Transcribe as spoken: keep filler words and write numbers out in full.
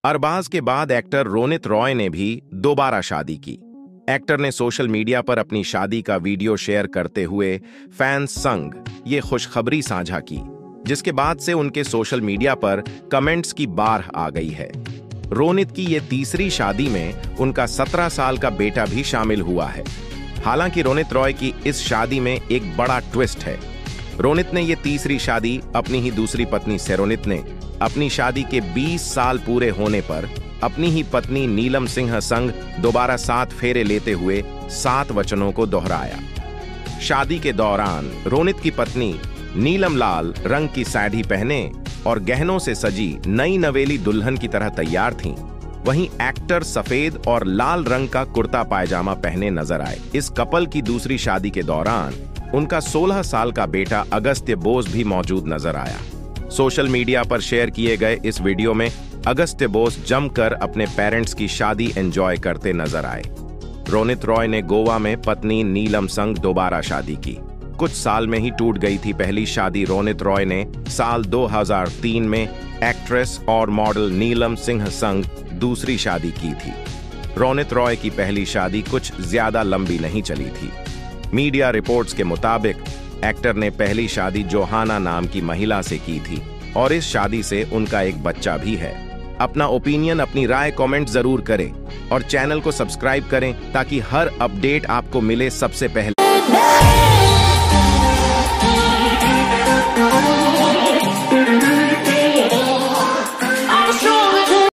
अरबाज के बाद एक्टर रोनित रॉय ने भी दोबारा शादी की। एक्टर ने सोशल मीडिया पर अपनी शादी का वीडियो शेयर करते हुए फैंस संग ये खुशखबरी साझा की, जिसके बाद से उनके सोशल मीडिया पर कमेंट्स की बाढ़ आ गई है। रोनित की ये तीसरी शादी में उनका सत्रह साल का बेटा भी शामिल हुआ है। हालांकि रोनित रॉय की इस शादी में एक बड़ा ट्विस्ट है। रोनित ने ये तीसरी शादी अपनी ही दूसरी पत्नी सेरोनित ने अपनी शादी के बीस साल पूरे होने पर अपनी ही पत्नी नीलम सिंह संग दोबारा सात फेरे लेते हुए सात वचनों को दोहराया। शादी के दौरान रोनित की पत्नी नीलम लाल रंग की साड़ी पहने और गहनों से सजी नई नवेली दुल्हन की तरह तैयार थीं। वहीं एक्टर सफेद और लाल रंग का कुर्ता पायजामा पहने नजर आए। इस कपल की दूसरी शादी के दौरान उनका सोलह साल का बेटा अगस्त्य बोस भी मौजूद नजर आया। सोशल मीडिया पर शेयर किए गए इस वीडियो में अगस्त्य बोस जमकर अपने पेरेंट्स की शादी एंजॉय करते नजर आए। रोनित रॉय ने गोवा में पत्नी नीलम संग दोबारा शादी की। कुछ साल में ही टूट गई थी पहली शादी। रोनित रॉय ने साल दो हज़ार तीन में एक्ट्रेस और मॉडल नीलम सिंह संग दूसरी शादी की थी। रोनित रॉय की पहली शादी कुछ ज्यादा लंबी नहीं चली थी। मीडिया रिपोर्ट्स के मुताबिक एक्टर ने पहली शादी जोहाना नाम की महिला से की थी और इस शादी से उनका एक बच्चा भी है। अपना ओपिनियन, अपनी राय कमेंट जरूर करें और चैनल को सब्सक्राइब करें ताकि हर अपडेट आपको मिले सबसे पहले।